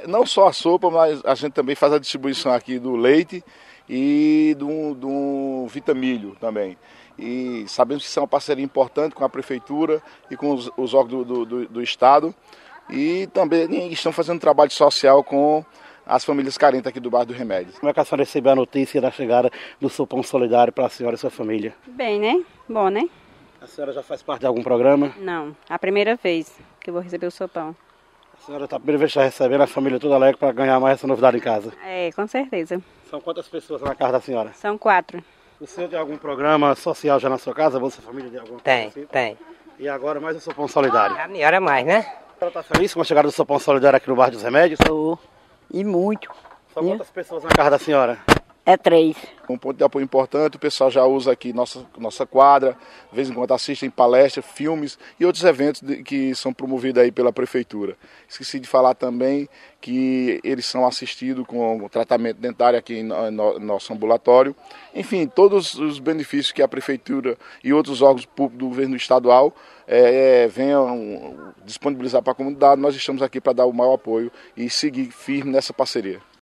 Não só a sopa, mas a gente também faz a distribuição aqui do leite e do Vitamilho também. E sabemos que isso é uma parceria importante com a Prefeitura e com os órgãos do Estado. E também estão fazendo um trabalho social com as famílias carentes aqui do bairro do Remédio. Como é que a senhora recebeu a notícia da chegada do Sopão Solidário para a senhora e sua família? Bem, né? Bom, né? A senhora já faz parte de algum programa? Não, a primeira vez que eu vou receber o sopão. A senhora está a primeira vez que está recebendo, a família toda alegre para ganhar mais essa novidade em casa. É, com certeza. São quantas pessoas na casa da senhora? São 4. O senhor tem algum programa social já na sua casa? Você, família, de alguma Tem, coisa assim? tem. E agora mais o Sopão Solidário. A melhor é mais, né? A senhora está feliz com a chegada do Sopão Solidário aqui no bairro dos Remédios? Estou. E muito. São quantas pessoas na casa da senhora? É 3. Um ponto de apoio importante, o pessoal já usa aqui nossa quadra, de vez em quando assistem palestras, filmes e outros eventos que são promovidos aí pela Prefeitura. Esqueci de falar também que eles são assistidos com tratamento dentário aqui no nosso ambulatório. Enfim, todos os benefícios que a Prefeitura e outros órgãos públicos do governo estadual venham disponibilizar para a comunidade, nós estamos aqui para dar o maior apoio e seguir firme nessa parceria.